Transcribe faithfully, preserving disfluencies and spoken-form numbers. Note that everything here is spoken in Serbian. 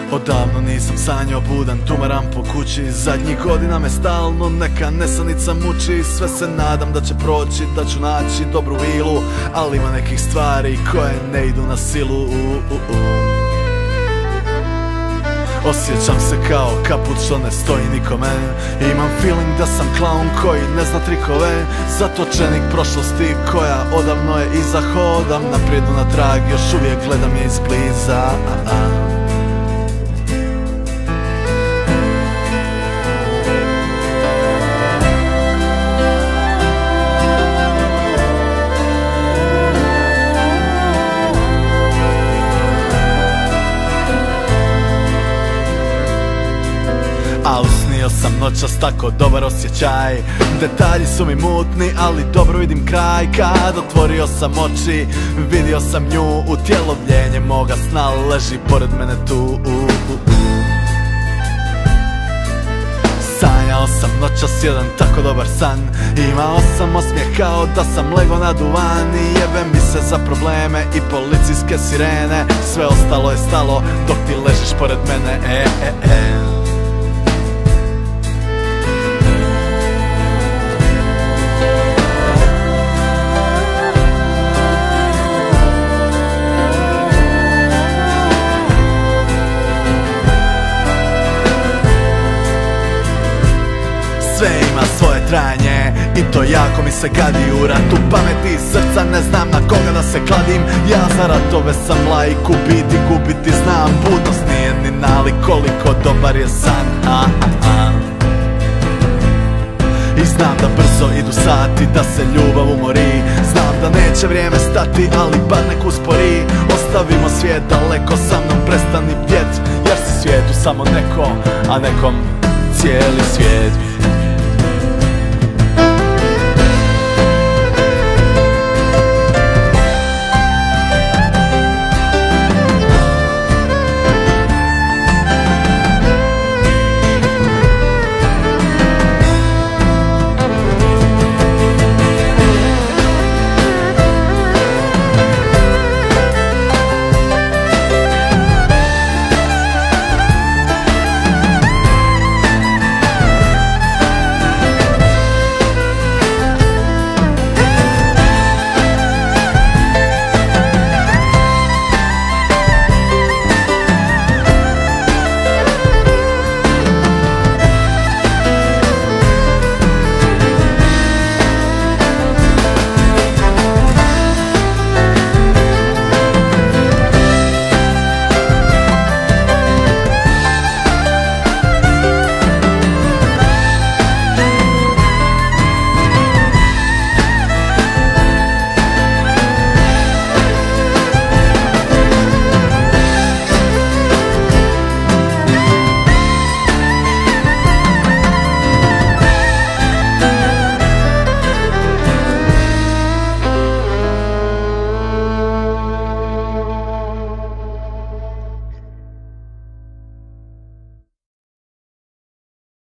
Odavno nisam sanjao budan, tumaram po kući. Zadnjih godina me stalno neka nesanica muči. Sve se nadam da će proći, da ću naći dobru vilu, ali ima nekih stvari koje ne idu na silu. uh, uh, uh. Osjećam se kao kaput što ne stoji nikome. Imam feeling da sam klaun koji ne zna trikove. Zatočenik prošlosti koja odavno je iza. Hodam naprijed na trag, još uvijek gledam je izbliza. a -a. A usnio sam noćas tako dobar osjećaj. Detalji su mi mutni, ali dobro vidim kraj. Kad otvorio sam oči, vidio sam nju. Utjelovljenje moga sna leži pored mene tu. uh, uh, uh. Sanjao sam noćas jedan tako dobar san. Imao sam osmijeh kao da sam lego na duvan. I jebe mi se za probleme i policijske sirene. Sve ostalo je stalo dok ti ležiš pored mene. E, e, e. Sve ima svoje trajanje i to jako mi se gadi. U ratu pameti i srca ne znam na koga da se kladim. Ja za ratove sam laik, ubiti, gubiti znam. Budnost nije ni nalik koliko dobar je san. a, a, a. I znam da brzo idu sati, da se ljubav umori. Znam da neće vrijeme stati, ali bar nek uspori. Ostavimo svijet daleko, sa mnom prestani bdjet. Jer si svijetu samo neko, a nekom cijeli svijet.